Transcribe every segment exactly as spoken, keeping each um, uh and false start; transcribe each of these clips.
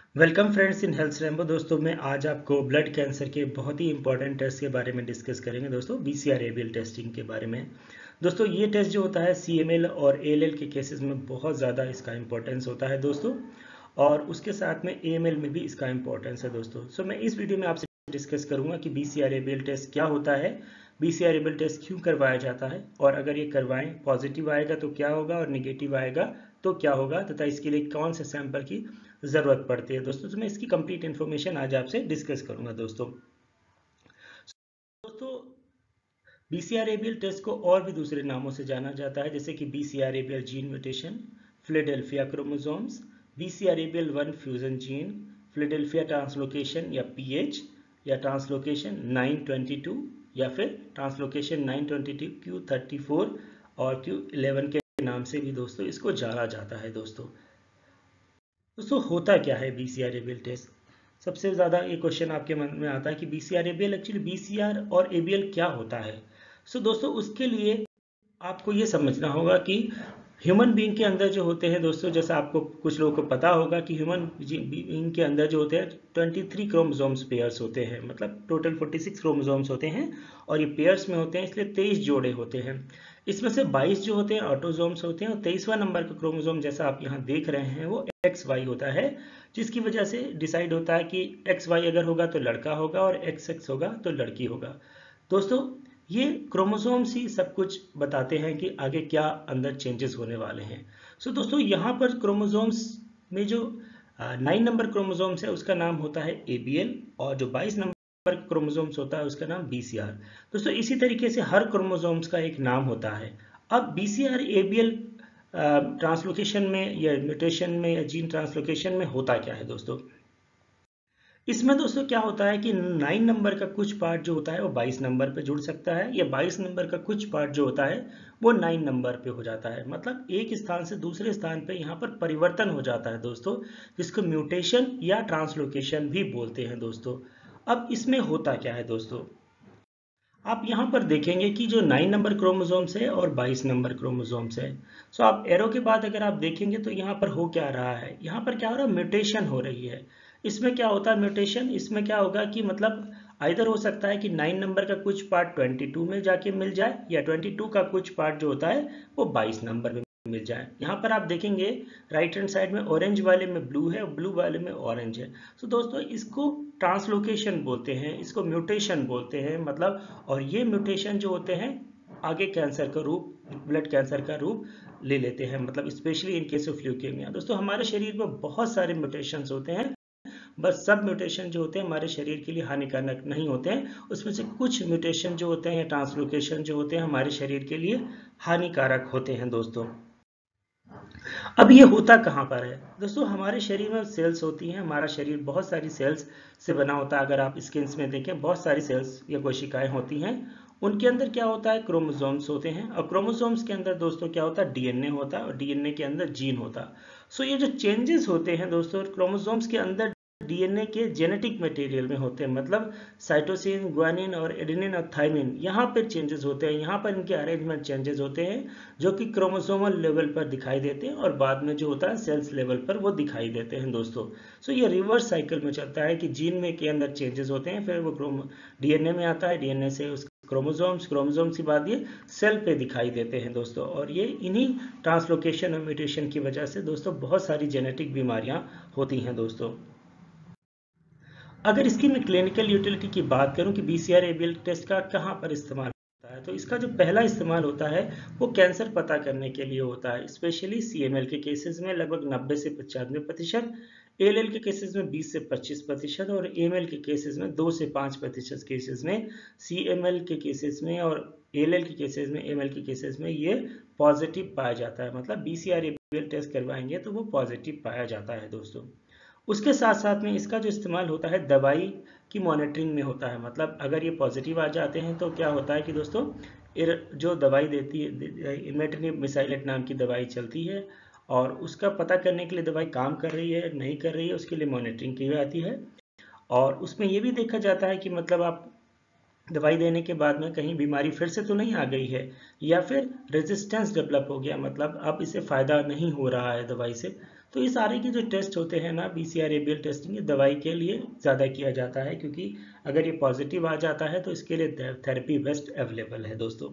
Welcome friends in Health Rambo. दोस्तों मैं आज आपको ब्लड कैंसर के बहुत ही इंपॉर्टेंट टेस्ट के बारे में डिस्कस करेंगे। दोस्तों बीसीआर एबीएल टेस्टिंग के बारे में। दोस्तों ये टेस्ट जो होता है सीएमएल और एएलएल के केसेस में बहुत ज़्यादा इसका इंपॉर्टेंस होता है दोस्तों, और उसके साथ में एएमएल में भी इसका इंपॉर्टेंस है दोस्तों। सो मैं इस वीडियो में आपसे डिस्कस करूंगा कि बीसीआर एबीएल टेस्ट क्या होता है, बीसीआर एबीएल टेस्ट क्यों करवाया जाता है, और अगर ये करवाएं पॉजिटिव आएगा तो क्या होगा और निगेटिव आएगा तो क्या होगा, तथा इसके लिए कौन से सैंपल की जरूरत पड़ती है दोस्तों। तो मैं इसकी कंप्लीट इन्फॉर्मेशन आज आपसे डिस्कस करूंगा दोस्तों। दोस्तों बीसीआर एबीएल टेस्ट को और भी दूसरे नामों से जाना जाता है, जैसे कि BCR ABL gene mutation, Philadelphia chromosomes, BCR ABL one fusion gene, Philadelphia translocation या पीएच, या ट्रांसलोकेशन नाइन ट्वेंटी टू, या फिर translocation nine twenty two q thirty four और क्यू इलेवन के नाम से भी दोस्तों इसको जाना जाता है दोस्तों। दोस्तों होता क्या है बीसीआर एबीएल टेस्ट? सबसे ज़्यादा ये क्वेश्चन आपके मन में आता है कि बीसीआर एबीएल, एक्चुअली बीसीआर और एबीएल क्या होता है। सो so, दोस्तों उसके लिए आपको ये समझना होगा कि ह्यूमन बीइंग के अंदर जो होते हैं दोस्तों, जैसा आपको कुछ लोगों को पता होगा कि ह्यूमन बीइंग के अंदर जो होते हैं तेईस क्रोमोसोम्स पेयर्स होते हैं, मतलब टोटल छियालीस क्रोमोसोम्स होते हैं और ये पेयर्स में होते हैं, इसलिए तेईस जोड़े होते हैं। इसमें से बाईस जो होते हैं ऑटोजोम्स होते हैं और तेईसवां नंबर का क्रोमोसोम जैसा आप यहाँ देख रहे हैं वो एक्स वाई होता है, जिसकी वजह से डिसाइड होता है कि एक्स वाई अगर होगा तो लड़का होगा और एक्स एक्स होगा तो लड़की होगा। दोस्तों ये क्रोमोसोम्स ही सब कुछ बताते हैं कि आगे क्या अंदर चेंजेस होने वाले हैं। सो so, दोस्तों यहाँ पर क्रोमोसोम्स में जो नाइन नंबर क्रोमोसोम्स है उसका नाम होता है एबीएल, और जो बाईस नंबर क्रोमोसोम्स होता है उसका नाम बीसीआर। दोस्तों इसी तरीके से हर क्रोमोसोम्स का एक नाम होता है। अब बीसीआर एबीएल ट्रांसलोकेशन में या म्यूटेशन में या जीन ट्रांसलोकेशन में होता क्या है दोस्तों? इसमें दोस्तों क्या होता है कि नाइन नंबर का कुछ पार्ट जो होता है वो बाईस नंबर पे जुड़ सकता है, या बाईस नंबर का कुछ पार्ट जो होता है वो नाइन नंबर पे हो जाता है, मतलब एक स्थान से दूसरे स्थान पे यहाँ पर परिवर्तन हो जाता है दोस्तों, जिसको म्यूटेशन या ट्रांसलोकेशन भी बोलते हैं दोस्तों। अब इसमें होता क्या है दोस्तों, आप यहाँ पर देखेंगे कि जो नाइन नंबर क्रोमोसोम्स है और बाईस नंबर क्रोमोसोम्स है, सो आप एरो के बाद अगर आप देखेंगे तो यहाँ पर हो क्या रहा है, यहाँ पर क्या हो रहा है, म्यूटेशन हो रही है। इसमें क्या होता है म्यूटेशन, इसमें क्या होगा कि मतलब आइदर हो सकता है कि नाइन नंबर का कुछ पार्ट बाईस में जाके मिल जाए, या बाईस का कुछ पार्ट जो होता है वो बाईस नंबर में मिल जाए। यहाँ पर आप देखेंगे राइट हैंड साइड में ऑरेंज वाले में ब्लू है और ब्लू वाले में ऑरेंज है। तो दोस्तों इसको ट्रांसलोकेशन बोलते हैं, इसको म्यूटेशन बोलते हैं, मतलब और ये म्यूटेशन जो होते हैं आगे कैंसर का रूप, ब्लड कैंसर का रूप ले लेते हैं, मतलब specially in case of leukaemia. दोस्तों हमारे शरीर में बहुत सारे म्यूटेशंस होते हैं, बस सब म्यूटेशन जो होते हैं हमारे शरीर के लिए हानिकारक नहीं होते हैं, उसमें से कुछ म्यूटेशन जो होते हैं या ट्रांसलोकेशन जो होते हैं हमारे शरीर के लिए हानिकारक होते हैं दोस्तों। अब ये होता कहाँ पर है दोस्तों? हमारे शरीर में सेल्स होती हैं, हमारा शरीर बहुत सारी सेल्स से बना होता है। अगर आप स्किन में देखें बहुत सारी सेल्स या कोशिकाएं होती हैं, उनके अंदर क्या होता है, क्रोमोसोम्स होते हैं, और क्रोमोसोम्स के अंदर दोस्तों क्या होता है, डीएनए होता है, और डीएनए के अंदर जीन होता है। सो ये जो चेंजेस होते हैं दोस्तों क्रोमोसोम्स के अंदर डीएनए के जेनेटिक मटेरियल में होते हैं, मतलब साइटोसिन, ग्वानिन और एडेनिन और थाइमिन, यहाँ पर चेंजेस होते हैं, यहाँ पर इनके अरेंजमेंट चेंजेस होते हैं जो कि क्रोमोसोमल लेवल पर दिखाई देते हैं और बाद में जो होता है सेल्स लेवल पर वो दिखाई देते हैं दोस्तों। सो ये रिवर्स साइकिल में चलता है कि जीन में के अंदर चेंजेस होते हैं, फिर वो डीएनए में आता है, डीएनए से उस क्रोमोसोम्स, क्रोमोसोम्स के बाद ये सेल पे दिखाई देते हैं दोस्तों। और ये इन्हीं ट्रांसलोकेशन और म्यूटेशन की वजह से दोस्तों बहुत सारी जेनेटिक बीमारियां होती हैं दोस्तों। अगर इसकी मैं क्लिनिकल यूटिलिटी की बात करूं कि बीसीआर एबीएल टेस्ट का कहां पर इस्तेमाल होता है, तो इसका जो पहला इस्तेमाल होता है वो कैंसर पता करने के लिए होता है, स्पेशली सीएमएल के केसेस में लगभग नब्बे से पचानवे प्रतिशत, एएलएल के केसेस में बीस से पच्चीस प्रतिशत, और एएमएल के केसेस में दो से पाँच प्रतिशत केसेस में, सीएमएल के केसेस में और एएलएल के केसेस में, एएमएल के केसेस में ये पॉजिटिव पाया जाता है, मतलब बीसीआर एबीएल टेस्ट करवाएंगे तो वो पॉजिटिव पाया जाता है दोस्तों। उसके साथ साथ में इसका जो इस्तेमाल होता है दवाई की मॉनिटरिंग में होता है, मतलब अगर ये पॉजिटिव आ जाते हैं तो क्या होता है कि दोस्तों जो दवाई देती है, इमेटिनिब मिसाइलेट नाम की दवाई चलती है, और उसका पता करने के लिए दवाई काम कर रही है नहीं कर रही है उसके लिए मॉनिटरिंग की जाती है। और उसमें ये भी देखा जाता है कि मतलब आप दवाई देने के बाद में कहीं बीमारी फिर से तो नहीं आ गई है, या फिर रेजिस्टेंस डेवलप हो गया, मतलब अब इसे फ़ायदा नहीं हो रहा है दवाई से, तो ये सारे के जो टेस्ट होते हैं ना B C R A B L testing, ये दवाई के लिए ज़्यादा किया जाता है, क्योंकि अगर ये पॉजिटिव आ जाता है तो इसके लिए थेरेपी बेस्ट अवेलेबल है दोस्तों।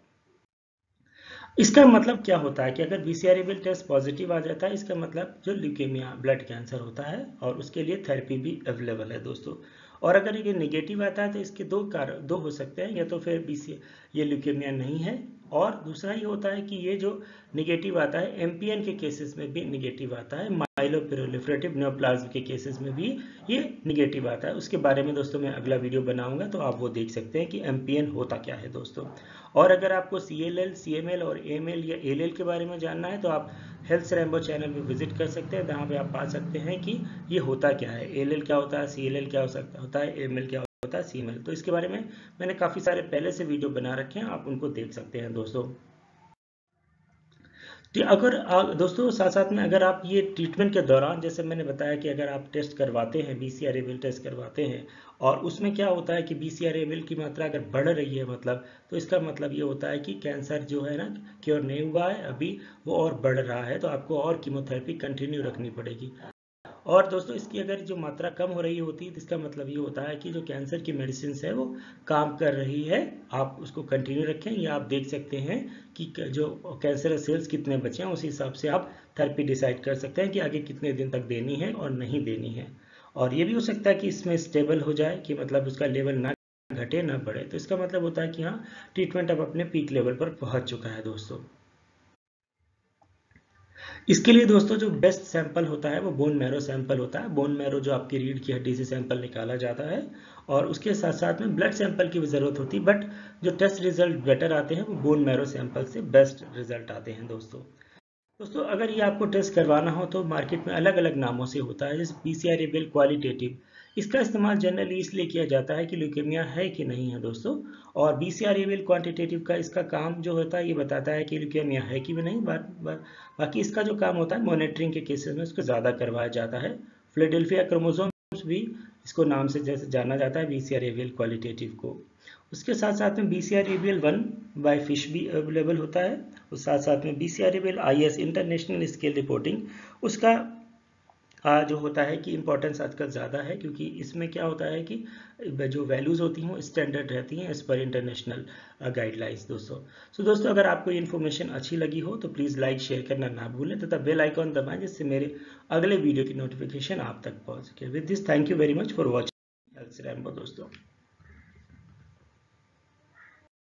इसका मतलब क्या होता है कि अगर B C R A B L test positive आ जाता है, इसका मतलब जो ल्यूकेमिया ब्लड कैंसर होता है और उसके लिए थेरेपी भी अवेलेबल है दोस्तों। और अगर ये नेगेटिव आता है तो इसके दो कारण दो हो सकते हैं, या तो फिर बी सी ये ल्यूकेमिया नहीं है, और दूसरा ये होता है कि ये जो नेगेटिव आता है एम पी एन के केसेस में भी नेगेटिव आता है, माइलोप्रोलिफरेटिव नियोप्लाज्म के केसेस में भी ये नेगेटिव आता है। उसके बारे में दोस्तों मैं अगला वीडियो बनाऊंगा, तो आप वो देख सकते हैं कि एम पी एन होता क्या है दोस्तों। और अगर आपको C L L, C M L और ए एम एल या ए एल एल के बारे में जानना है तो आप हेल्थ रैम्बो चैनल पे विजिट कर सकते हैं, जहाँ पे आप पा सकते हैं कि ये होता क्या है, ए एल एल क्या होता है, सी एल एल क्या हो सकता होता है, ए एम एल क्या होता है, सी एम एल। तो इसके बारे में मैंने काफ़ी सारे पहले से वीडियो बना रखे हैं, आप उनको देख सकते हैं दोस्तों। तो अगर आ, दोस्तों साथ साथ में अगर आप ये ट्रीटमेंट के दौरान, जैसे मैंने बताया कि अगर आप टेस्ट करवाते हैं, B C R A B L test करवाते हैं, और उसमें क्या होता है कि B C R A B L की मात्रा अगर बढ़ रही है मतलब, तो इसका मतलब ये होता है कि कैंसर जो है ना क्योर नहीं हुआ है अभी, वो और बढ़ रहा है, तो आपको और कीमोथेरेपी कंटिन्यू रखनी पड़ेगी। और दोस्तों इसकी अगर जो मात्रा कम हो रही होती है तो इसका मतलब ये होता है कि जो कैंसर की मेडिसिन है वो काम कर रही है, आप उसको कंटिन्यू रखें। या आप देख सकते हैं कि जो कैंसर सेल्स कितने बचे हैं, उस हिसाब से आप थेरेपी डिसाइड कर सकते हैं कि आगे कितने दिन तक देनी है और नहीं देनी है। और ये भी हो सकता है कि इसमें स्टेबल हो जाए, कि मतलब उसका लेवल ना घटे ना बढ़े, तो इसका मतलब होता है कि हाँ ट्रीटमेंट अब अपने पीक लेवल पर पहुंच चुका है दोस्तों। इसके लिए दोस्तों जो बेस्ट सैंपल होता है वो बोन मैरो सैंपल होता है। बोन मैरो जो आपकी रीढ़ की हड्डी से सैंपल निकाला जाता है, और उसके साथ साथ में ब्लड सैंपल की भी ज़रूरत होती है, बट जो टेस्ट रिजल्ट बेटर आते हैं वो बोन मैरो सैंपल से बेस्ट रिजल्ट आते हैं दोस्तों। दोस्तों अगर ये आपको टेस्ट करवाना हो तो मार्केट में अलग अलग नामों से होता है, जैसे P C R A B L qualitative. इसका इस्तेमाल जनरली इसलिए किया जाता है कि ल्यूकेमिया है कि नहीं है दोस्तों। और B C R A B L quantitative का इसका काम जो होता है ये बताता है कि ल्यूकेमिया है कि नहीं। बा, बा, बाकी इसका जो काम होता है मॉनिटरिंग के केसेस में उसको ज़्यादा करवाया जाता है। फिलाडेल्फिया क्रोमोसोम्स भी इसको नाम से जैसे जाना जाता है B C R A B L qualitative को। उसके साथ साथ में B C R A B L one by FISH भी अवेलेबल होता है। उस साथ साथ में B C R A B L I S international scale reporting, उसका आ, जो होता है कि इम्पोर्टेंस आजकल ज़्यादा है, क्योंकि इसमें क्या होता है कि जो वैल्यूज़ होती हैं वो स्टैंडर्ड रहती हैं एज पर इंटरनेशनल गाइडलाइंस दोस्तों। सो दोस्तों अगर आपको ये इन्फॉर्मेशन अच्छी लगी हो तो प्लीज़ लाइक शेयर करना ना भूलें, तथा बेल आइकॉन दबाएं जिससे मेरे अगले वीडियो की नोटिफिकेशन आप तक पहुँच सके। With this thank you very much for watching Health Rambo दोस्तों।